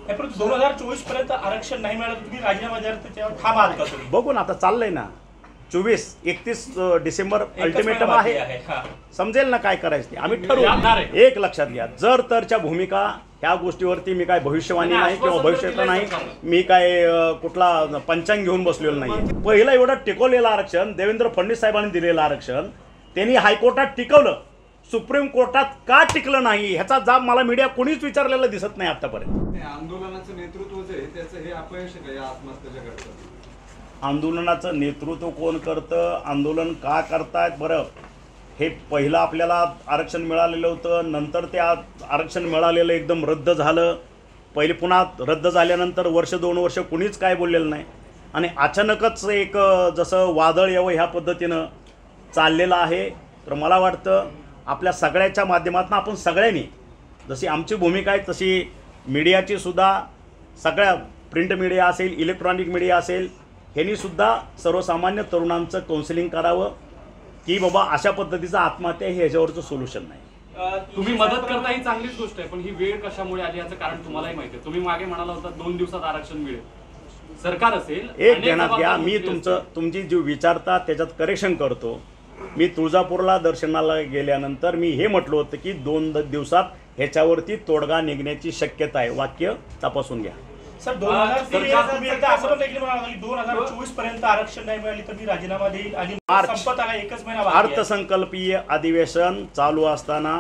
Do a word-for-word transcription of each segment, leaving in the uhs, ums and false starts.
दोन हजार चोवीस पर्यंत आरक्षण नाही मिळालं तुम्ही राजीनामा द्याल त्याच्यावर ठाम आहात का तुम्ही? बघू ना, आता चाललंय ना. चोवीस एकतीस डिसेंबर अल्टिमेटम आहे. समजेल ना काय करायचं ते आम्ही ठरवू. एक लक्षात घ्या, जर तरच्या भूमिका ह्या गोष्टीवरती मी काय भविष्यवाणी नाही किंवा भविष्याचं नाही, मी काय कुठला पंचांग घेऊन बसलेलो नाही. पहिलं एवढं टिकवलेलं आरक्षण, देवेंद्र फडणवीस साहेबांनी दिलेलं आरक्षण त्यांनी हायकोर्टात टिकवलं, सुप्रीम कोर्टात का टिकलं नाही ह्याचा जाब मला मीडिया कोणीच विचारलेलं दिसत नाही आतापर्यंत. आंदोलनाचं नेतृत्व जे आहे त्याचं हे अपयश आहे या आत्महत्येच्या घटनेत. आंदोलनाचं नेतृत्व कोण करतं, आंदोलन का करतायत? बरं, हे पहिलं आपल्याला आरक्षण मिळालेलं होतं, नंतर ते आरक्षण मिळालेलं एकदम रद्द झालं. पहिले पुन्हा रद्द झाल्यानंतर वर्ष दोन वर्ष कुणीच काय बोललेलं नाही आणि अचानकच एक जसं वादळ यावं ह्या पद्धतीनं चाललेलं आहे. तर मला वाटतं आपल्या सगळ्याच्या माध्यमातून आपण सगळ्यांनी, जशी आमची भूमिका आहे तशी मीडियाची सुद्धा, सगळ्या प्रिंट मीडिया असेल, इलेक्ट्रॉनिक मीडिया असेल, ह्यांनीसुद्धा सर्वसामान्य तरुणांचं काउन्सिलिंग करावं की बाबा अशा पद्धतीचं आत्महत्या हे ह्याच्यावरचं सोल्युशन नाही. तुम्ही मदत करता ही चांगलीच गोष्ट आहे, पण ही वेळ कशामुळे आली याचं कारण तुम्हालाही माहिती आहे. तुम्ही मागे म्हणाला होता दोन दिवसात आरक्षण मिळेल, सरकार असेल. एक ध्यानात घ्या, मी तुमचं तुमची जी विचारता त्याच्यात करेक्शन करतो. मी तुळजापूरला दर्शनाला गेल्यानंतर मी हे म्हटलं होतं की दोन दिवसात ह्याच्यावरती तोडगा निघण्याची शक्यता आहे. वाक्य तपासून घ्या. सर, दोन हजार तुम्ही एकदा असं पण देखील म्हणाला की दोन हजार चोवीस पर्यंत आरक्षण नाही मिळाली तर मी राजीनामा देईल आणि संपत आला एकच महिना बाकी आहे. अर्थसंकल्पीय अधिवेशन चालू असताना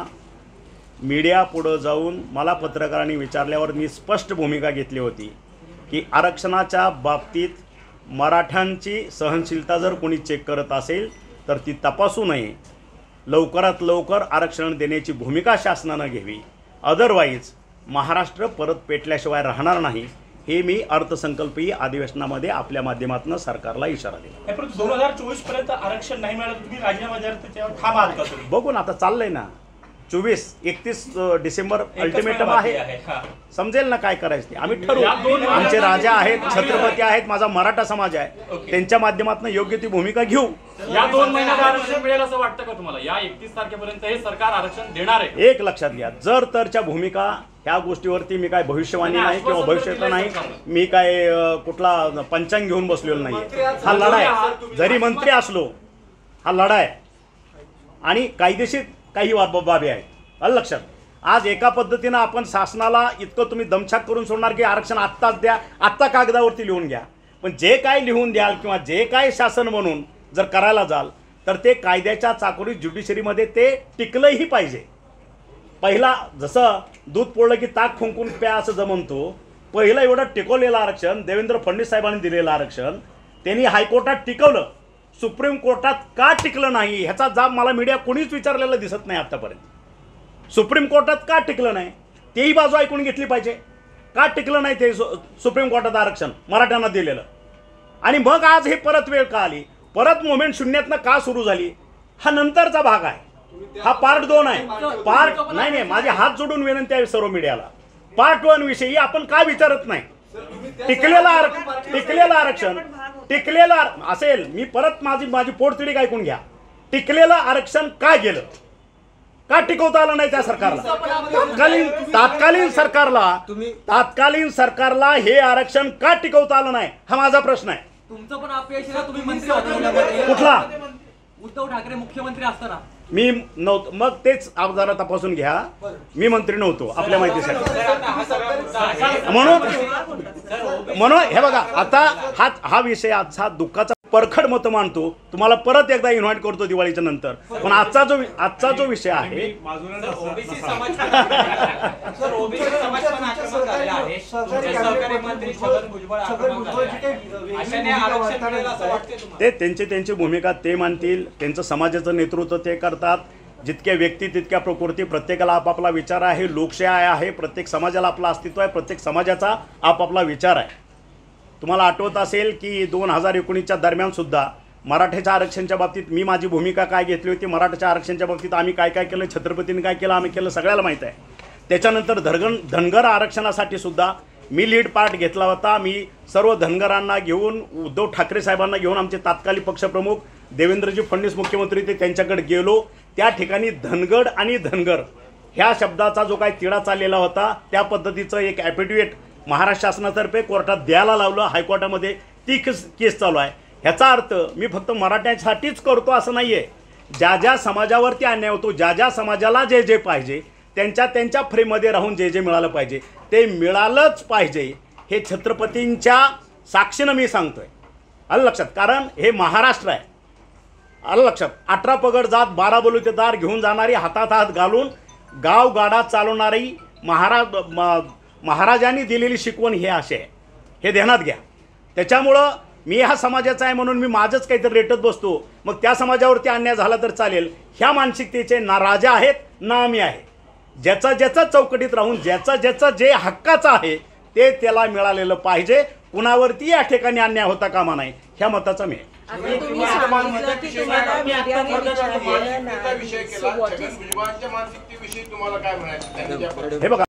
मीडिया पुढे जाऊन मला पत्रकारांनी विचारल्यावर मी स्पष्ट भूमिका घेतली होती की आरक्षणाच्या बाबतीत मराठ्यांची सहनशीलता जर कोणी चेक करत असेल तर ती तपासू नये. लवकरात लवकर आरक्षण देण्याची भूमिका शासनानं घ्यावी, अदरवाईज महाराष्ट्र परत पेटल्याशिवाय राहणार नाही, हे मी अर्थसंकल्पीय अधिवेशनामध्ये आपल्या माध्यमातून सरकारला इशारा दिला. दोन हजार चोवीस पर्यंत आरक्षण नाही मिळालं तुम्ही राजीनामा द्याल त्याच्यावर ठाम आहात का तुम्ही? बघू ना, आता चाललंय ना. चोवीस एकतीस डिसेंबर अल्टिमेटम आहे. समजेल ना काय करायचं ते आम्ही ठरवू. आमचे राजा आहेत, छत्रपती आहेत, माझा मराठा समाज आहे, त्यांच्या माध्यमातून योग्य ती भूमिका घेऊ. या दोन महिन्यात आरक्षण मिळेल असं वाटतं का तुम्हाला? या एकतीस तारखेपर्यंत हे सरकार आरक्षण देणार आहे. एक लक्षात घ्या, जर तरच्या भूमिका ह्या गोष्टीवरती मी काय भविष्यवाणी नाही किंवा भविष्याचं नाही, मी काय कुठला पंचांग घेऊन बसलेलो नाही. हा लढा आहे, जरी मंत्री असलो हा लढा आहे आणि कायदेशीर काही बाबी आहेत. आलं लक्षात. आज एका पद्धतीनं आपण शासनाला इतकं तुम्ही दमछाक करून सोडणार की आरक्षण आत्ताच द्या, आत्ता कागदावरती लिहून घ्या, पण जे काय लिहून द्याल किंवा जे काय शासन म्हणून जर करायला जाल तर ते कायद्याच्या चाकोरीत ज्युडिशरीमध्ये ते टिकलंही पाहिजे. पहिला जसं दूध पोळलं की ताक फुंकून प्या असं जमवतो, पहिलं एवढं टिकवलेलं आरक्षण, देवेंद्र फडणवीस साहेबांनी दिलेलं आरक्षण त्यांनी हायकोर्टात टिकवलं, सुप्रीम कोर्टात का टिकलं नाही ह्याचा जाब मला मीडिया कोणीच विचारलेलं दिसत नाही आतापर्यंत. सुप्रीम कोर्टात का टिकलं नाही तेही बाजू ऐकून घेतली पाहिजे. का टिकलं नाही ते सुप्रीम कोर्टात आरक्षण मराठ्यांना दिलेलं, आणि मग आज हे परत वेळ का आली, परत मुवमेंट शून्यातनं का सुरू झाली, हा नंतरचा भाग आहे. हा पार्ट दोन आहे. पार्ट नाही नाही माझे हात जोडून विनंती आहे सर्व मीडियाला, पार्ट वन विषयी आपण का विचारत नाही. टिकलेलं टिकलेलं आरक्षण टिकलेलं असेल, मी परत माझी माझी पोटतिडी ऐकून घ्या. टिकलेलं आरक्षण का गेलं, का टिकवता आलं नाही त्या सरकारला? तत्कालीन तात्कालीन सरकारला तात्कालीन सरकारला हे आरक्षण का टिकवता आलं नाही हा माझा प्रश्न आहे. तुमचं पण अपयश आहे. तुम्ही मंत्री होता, कुठला? उद्धव ठाकरे मुख्यमंत्री असताना. मी नव्हतो, मग तेच जरा तपासून घ्या. मी मंत्री नव्हतो आपल्या माहितीसाठी. म्हणून म्हणून हे बघा, आता हा हा विषय आजचा दुःखाचा परखड मत मानतो, तुम्हाला परत एकदा इन्व्हाइट करतो दिवाळीच्या नंतर. पण आजचा जो आजचा जो विषय आहे, ते त्यांची त्यांची भूमिका ते मानतील, त्यांचं समाजाचं नेतृत्व ते करतात. जितक्या व्यक्ती तितक्या प्रकृती, प्रत्येकाला आपापला विचार आहे. लोकशाही आहे, प्रत्येक समाजाला आपलं अस्तित्व आहे, प्रत्येक समाजाचा आपापला विचार आहे. तुम्हाला आठवत असेल की दोन हजार एकोणीसच्या दरम्यानसुद्धा मराठ्याच्या आरक्षणाच्या बाबतीत मी माझी भूमिका काय घेतली होती, मराठ्याच्या आरक्षणाच्या बाबतीत आम्ही काय काय केलं, छत्रपतींनी काय केलं, आम्ही केलं, सगळ्याला माहीत आहे. त्याच्यानंतर धरगण धनगर आरक्षणासाठी सुद्धा मी लीड पार्ट घेतला होता. मी सर्व धनगरांना घेऊन, उद्धव ठाकरे साहेबांना घेऊन, आमचे तात्कालिक पक्षप्रमुख देवेंद्रजी फडणवीस मुख्यमंत्री ते त्यांच्याकडे गेलो. त्या ठिकाणी धनगड आणि धनगर ह्या शब्दाचा जो काही तिढा चाललेला होता त्या पद्धतीचं एक ॲफिडेविट महाराष्ट्र शासनातर्फे कोर्टात द्यायला लावलं, हायकोर्टामध्ये ती केस केस चालू आहे. ह्याचा अर्थ मी फक्त मराठ्यांसाठीच करतो असं नाही आहे. ज्या ज्या समाजावरती अन्याय होतो, ज्या ज्या समाजाला जे जे पाहिजे त्यांच्या त्यांच्या फ्रेममध्ये राहून जे जे मिळालं पाहिजे ते मिळालंच पाहिजे, हे छत्रपतींच्या साक्षीनं मी सांगतोय. आलं लक्षात? कारण हे महाराष्ट्र आहे. आलं लक्षात? अठरा पगड जात बारा बलुतेदार घेऊन जाणारी, हातात हात घालून गाव गाडा चालवणारी महाराज महाराजांनी दिलेली शिकवण हे असे आहे, हे ध्यानात घ्या. त्याच्यामुळं मी ह्या समाजाचा आहे म्हणून मी माझंच काहीतरी रेटत बसतो, मग त्या समाजावरती अन्याय झाला तर चालेल, ह्या मानसिकतेचे ना राजा आहेत ना आम्ही आहे. ज्याचा ज्याचा चौकटीत राहून ज्याचं ज्याचं जे हक्काचं आहे ते त्याला मिळालेलं पाहिजे. कुणावरती या ठिकाणी अन्याय होता कामा नाही, ह्या मताचा मी आहे. आता तुम्ही सांगितलं की तुम्हाला मीडियाने विचारलेलं नाही. विषय केला, छगन भुजबळांच्या मानसिकतेविषयी तुम्हाला काय म्हणायचं? हे बघा.